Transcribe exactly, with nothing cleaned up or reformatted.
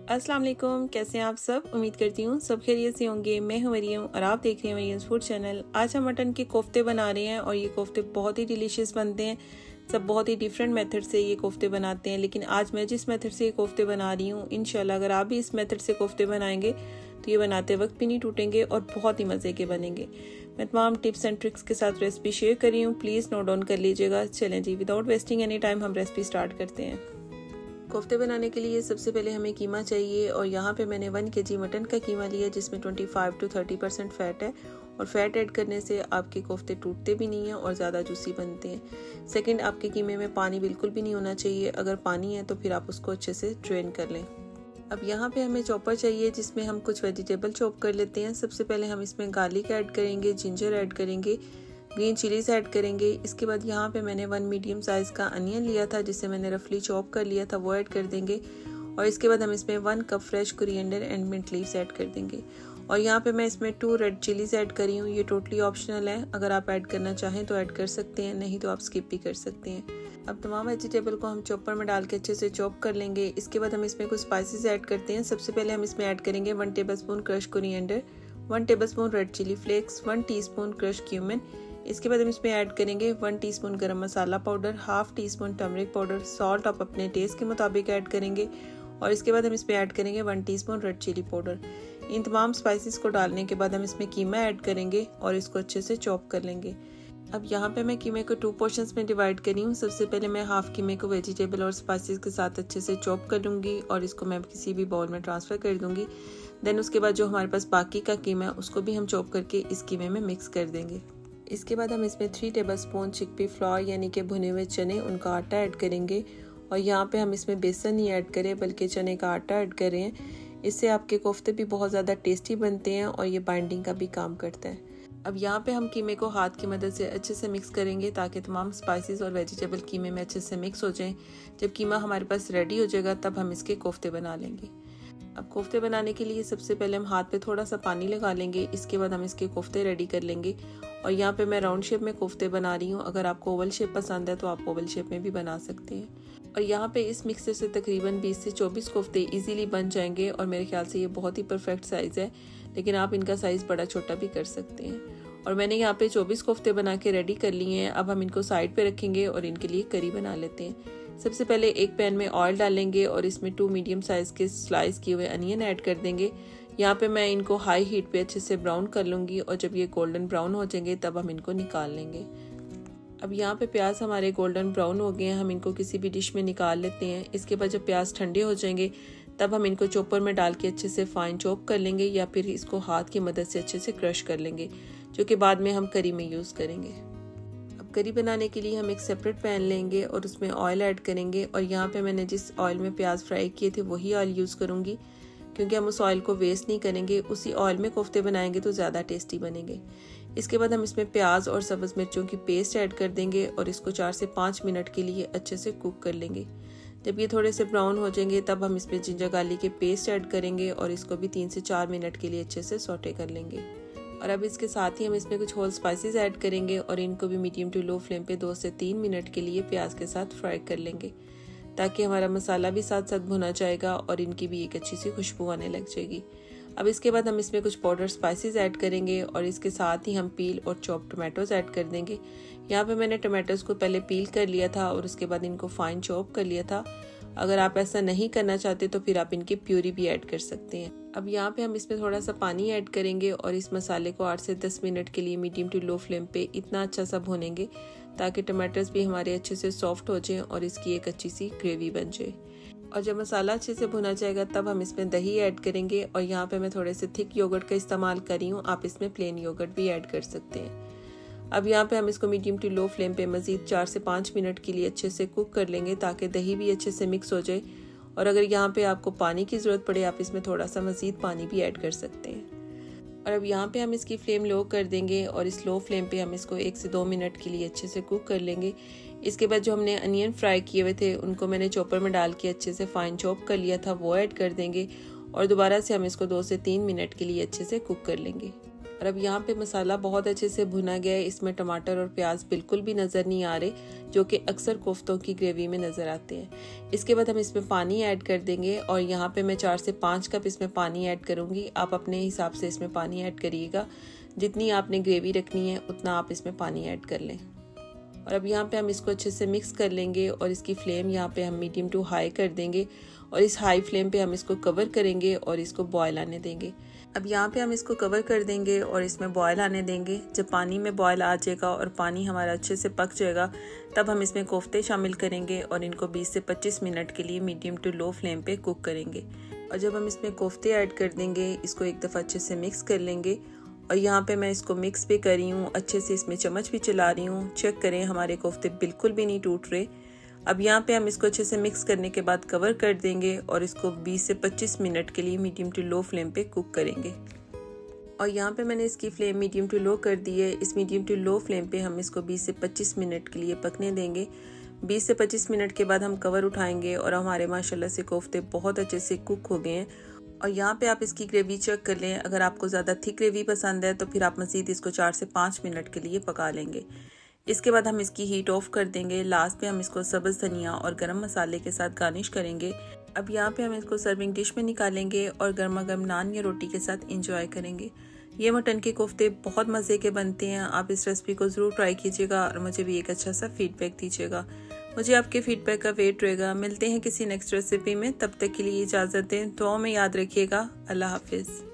अस्सलाम वालेकुम, कैसे हैं आप सब। उम्मीद करती हूँ सब खैरियत से होंगे। मैं हूँ मरियम और आप देख रहे हैं मरियम्स फूड चैनल। आज हम मटन के कोफ्ते बना रहे हैं और ये कोफ्ते बहुत ही डिलीशियस बनते हैं। सब बहुत ही डिफरेंट मेथड से ये कोफ्ते बनाते हैं, लेकिन आज मैं जिस मेथड से ये कोफ्ते बना रही हूँ, इंशाल्लाह अगर आप भी इस मेथड से कोफ्ते बनाएंगे तो ये बनाते वक्त भी नहीं टूटेंगे और बहुत ही मज़े के बनेंगे। मैं तमाम टिप्स एंड ट्रिक्स के साथ रेसिपी शेयर कर रही हूँ, प्लीज़ नोट डाउन कर लीजिएगा। चलें जी, विदाउट वेस्टिंग एनी टाइम हम रेसिपी स्टार्ट करते हैं। कोफ्ते बनाने के लिए सबसे पहले हमें कीमा चाहिए और यहाँ पे मैंने वन केजी मटन का कीमा लिया जिसमें पच्चीस टू तीस परसेंट फ़ैट है और फैट ऐड करने से आपके कोफ्ते टूटते भी नहीं हैं और ज़्यादा जूसी बनते हैं। सेकंड, आपके कीमे में पानी बिल्कुल भी नहीं होना चाहिए। अगर पानी है तो फिर आप उसको अच्छे से ड्रेन कर लें। अब यहाँ पे हमें चॉपर चाहिए जिसमें हम कुछ वेजिटेबल चॉप कर लेते हैं। सबसे पहले हम इसमें गार्लिक ऐड करेंगे, जिंजर ऐड करेंगे, ग्रीन चिलीज ऐड करेंगे। इसके बाद यहाँ पे मैंने वन मीडियम साइज़ का अनियन लिया था जिसे मैंने रफली चॉप कर लिया था, वो ऐड कर देंगे। और इसके बाद हम इसमें one cup fresh coriander and mint leaves add कर देंगे। और यहाँ पे मैं इसमें टू रेड चिलीज ऐड करी हूँ। ये टोटली ऑप्शनल है, अगर आप ऐड करना चाहें तो ऐड कर सकते हैं, नहीं तो आप स्किप भी कर सकते हैं। अब तमाम वेजिटेबल को हम चॉपर में डाल के अच्छे से चॉप कर लेंगे। इसके बाद हम इसमें कुछ स्पाइसेस ऐड करते हैं। सबसे पहले हम इसमें ऐड करेंगे one tablespoon crush coriander, one tablespoon red chilli flakes, one teaspoon crush cumin. इसके बाद हम इसमें ऐड करेंगे one teaspoon garam masala powder, half teaspoon turmeric powder, salt आप अपने टेस्ट के मुताबिक ऐड करेंगे। और इसके बाद हम इसमें ऐड करेंगे one teaspoon red chilli powder. इन तमाम स्पाइसेस को डालने के बाद हम इसमें कीमा ऐड करेंगे और इसको अच्छे से चॉप कर लेंगे। अब यहाँ पे मैं कीमे को टू पोर्शंस में डिवाइड करी हूँ। सबसे पहले मैं हाफ कीमे को वेजिटेबल और स्पाइसेस के साथ अच्छे से चॉप कर लूँगी और इसको मैं किसी भी बाउल में ट्रांसफ़र कर दूँगी। देन उसके बाद जो हमारे पास बाकी का कीमा है उसको भी हम चॉप करके इस कीमे में मिक्स कर देंगे। इसके बाद हम इसमें थ्री टेबलस्पून चिकपी फ्लावर यानी कि भुने हुए चने, उनका आटा ऐड करेंगे। और यहाँ पे हम इसमें बेसन नहीं ऐड करें बल्कि चने का आटा ऐड कर रहे हैं। इससे आपके कोफ्ते भी बहुत ज़्यादा टेस्टी बनते हैं और ये बाइंडिंग का भी काम करता है। अब यहाँ पे हम कीमे को हाथ की मदद से अच्छे से मिक्स करेंगे ताकि तमाम स्पाइसेस और वेजिटेबल कीमे में अच्छे से मिक्स हो जाएं। जब कीमा हमारे पास रेडी हो जाएगा तब हम इसके कोफ्ते बना लेंगे। अब कोफ्ते बनाने के लिए सबसे पहले हम हाथ पे थोड़ा सा पानी लगा लेंगे। इसके बाद हम इसके कोफ्ते रेडी कर लेंगे। और यहाँ पे मैं राउंड शेप में कोफ्ते बना रही हूँ, अगर आपको ओवल शेप पसंद है तो आप ओवल शेप में भी बना सकते हैं। और यहाँ पे इस मिक्सर से तकरीबन बीस से चौबीस कोफ्ते इजीली बन जाएंगे और मेरे ख्याल से ये बहुत ही परफेक्ट साइज़ है, लेकिन आप इनका साइज़ बड़ा छोटा भी कर सकते हैं। और मैंने यहाँ पे चौबीस कोफ्ते बना के रेडी कर लिए हैं। अब हम इनको साइड पे रखेंगे और इनके लिए करी बना लेते हैं। सबसे पहले एक पैन में ऑयल डालेंगे और इसमें टू मीडियम साइज़ के स्लाइस किए हुए अनियन ऐड कर देंगे। यहाँ पे मैं इनको हाई हीट पे अच्छे से ब्राउन कर लूँगी और जब ये गोल्डन ब्राउन हो जाएंगे तब हम इनको निकाल लेंगे। अब यहाँ पे प्याज हमारे गोल्डन ब्राउन हो गए हैं, हम इनको किसी भी डिश में निकाल लेते हैं। इसके बाद जब प्याज ठंडे हो जाएंगे तब हम इनको चॉपर में डाल के अच्छे से फाइन चॉप कर लेंगे या फिर इसको हाथ की मदद से अच्छे से क्रश कर लेंगे, जो कि बाद में हम करी में यूज़ करेंगे। अब करी बनाने के लिए हम एक सेपरेट पैन लेंगे और उसमें ऑयल ऐड करेंगे। और यहाँ पे मैंने जिस ऑयल में प्याज फ्राई किए थे वही ऑयल यूज़ करूँगी, क्योंकि हम उस ऑयल को वेस्ट नहीं करेंगे। उसी ऑयल में कोफ्ते बनाएंगे तो ज़्यादा टेस्टी बनेंगे। इसके बाद हम इसमें प्याज और सब्ज़ मिर्चों की पेस्ट ऐड कर देंगे और इसको चार से पाँच मिनट के लिए अच्छे से कुक कर लेंगे। जब ये थोड़े से ब्राउन हो जाएंगे तब हम इसमें जिंजर गार्लिक के पेस्ट ऐड करेंगे और इसको भी तीन से चार मिनट के लिए अच्छे से सौटे कर लेंगे। और अब इसके साथ ही हम इसमें कुछ होल स्पाइसेस ऐड करेंगे और इनको भी मीडियम टू लो फ्लेम पे दो से तीन मिनट के लिए प्याज के साथ फ्राई कर लेंगे, ताकि हमारा मसाला भी साथ साथ भुना जाएगा और इनकी भी एक अच्छी सी खुशबू आने लग जाएगी। अब इसके बाद हम इसमें कुछ पाउडर स्पाइसेस ऐड करेंगे और इसके साथ ही हम पील और चॉप टमाटोज ऐड कर देंगे। यहाँ पे मैंने टमाटोज को पहले पील कर लिया था और उसके बाद इनको फाइन चॉप कर लिया था। अगर आप ऐसा नहीं करना चाहते तो फिर आप इनकी प्यूरी भी ऐड कर सकते हैं। अब यहाँ पे हम इसमें थोड़ा सा पानी ऐड करेंगे और इस मसाले को आठ से दस मिनट के लिए मीडियम टू लो फ्लेम पे इतना अच्छा सा भूनेंगे ताकि टमाटर्स भी हमारे अच्छे से सॉफ्ट हो जाएं और इसकी एक अच्छी सी ग्रेवी बन जाए। और जब मसाला अच्छे से भुना जाएगा तब हम इसमें दही ऐड करेंगे और यहाँ पे मैं थोड़े से थिक योगर्ट का इस्तेमाल करी हूँ, आप इसमें प्लेन योगर्ट भी ऐड कर सकते हैं। अब यहाँ पे हम इसको मीडियम टू लो फ्लेम पे मज़ीद चार से पाँच मिनट के लिए अच्छे से कुक कर लेंगे ताकि दही भी अच्छे से मिक्स हो जाए। और अगर यहाँ पे आपको पानी की ज़रूरत पड़े आप इसमें थोड़ा सा मज़ीद पानी भी ऐड कर सकते हैं। और अब यहाँ पे हम इसकी फ्लेम लो कर देंगे और इस लो फ्लेम पे हम इसको एक से दो मिनट के लिए अच्छे से कुक कर लेंगे। इसके बाद जो हमने अनियन फ्राई किए हुए थे उनको मैंने चॉपर में डाल के अच्छे से फाइन चॉप कर लिया था, वो ऐड कर देंगे और दोबारा से हम इसको दो से तीन मिनट के लिए अच्छे से कुक कर लेंगे। और अब यहाँ पे मसाला बहुत अच्छे से भुना गया है। इसमें टमाटर और प्याज बिल्कुल भी नज़र नहीं आ रहे, जो कि अक्सर कोफ्तों की ग्रेवी में नज़र आते हैं। इसके बाद हम इसमें पानी ऐड कर देंगे और यहाँ पे मैं चार से पाँच कप इसमें पानी ऐड करूँगी। आप अपने हिसाब से इसमें पानी ऐड करिएगा, जितनी आपने ग्रेवी रखनी है उतना आप इसमें पानी ऐड कर लें। और अब यहाँ पे हम इसको अच्छे से मिक्स कर लेंगे और इसकी फ्लेम यहाँ पे हम मीडियम टू हाई कर देंगे और इस हाई फ्लेम पे हम इसको कवर करेंगे और इसको बॉयल आने देंगे। अब यहाँ पे हम इसको कवर कर देंगे और इसमें बॉयल आने देंगे। जब पानी में बॉयल आ जाएगा और पानी हमारा अच्छे से पक जाएगा, तब हम इसमें कोफ्ते शामिल करेंगे और इनको बीस से पच्चीस मिनट के लिए मीडियम टू लो फ्लेम पे कुक करेंगे। और जब हम इसमें कोफ्ते ऐड कर देंगे, इसको एक दफ़ा अच्छे से मिक्स कर लेंगे। और यहाँ पे मैं इसको मिक्स भी कर रही हूँ, अच्छे से इसमें चम्मच भी चला रही हूँ। चेक करें हमारे कोफ्ते बिल्कुल भी नहीं टूट रहे। अब यहाँ पे हम इसको अच्छे से मिक्स करने के बाद कवर कर देंगे और इसको बीस से पच्चीस मिनट के लिए मीडियम टू लो फ्लेम पे कुक करेंगे। और यहाँ पे मैंने इसकी फ्लेम मीडियम टू लो कर दी है। इस मीडियम टू लो फ्लेम पे हम इसको बीस से पच्चीस मिनट के लिए पकने देंगे। बीस से पच्चीस मिनट के बाद हम कवर उठाएंगे और हमारे माशाल्लाह से कोफ्ते बहुत अच्छे से कुक हो गए हैं। और यहाँ पे आप इसकी ग्रेवी चेक कर लें। अगर आपको ज़्यादा थिक ग्रेवी पसंद है तो फिर आप मज़ीद इसको चार से पाँच मिनट के लिए पका लेंगे। इसके बाद हम इसकी हीट ऑफ कर देंगे। लास्ट पे हम इसको सब्ज़ धनिया और गरम मसाले के साथ गार्निश करेंगे। अब यहाँ पे हम इसको सर्विंग डिश में निकालेंगे और गर्मा गर्म नान या रोटी के साथ इंजॉय करेंगे। ये मटन के कोफ्ते बहुत मज़े के बनते हैं। आप इस रेसिपी को ज़रूर ट्राई कीजिएगा और मुझे भी एक अच्छा सा फीडबैक दीजिएगा। मुझे आपके फीडबैक का वेट रहेगा। मिलते हैं किसी नेक्स्ट रेसिपी में, तब तक के लिए इजाज़त दें। दुआ में याद रखिएगा। अल्लाह हाफिज़।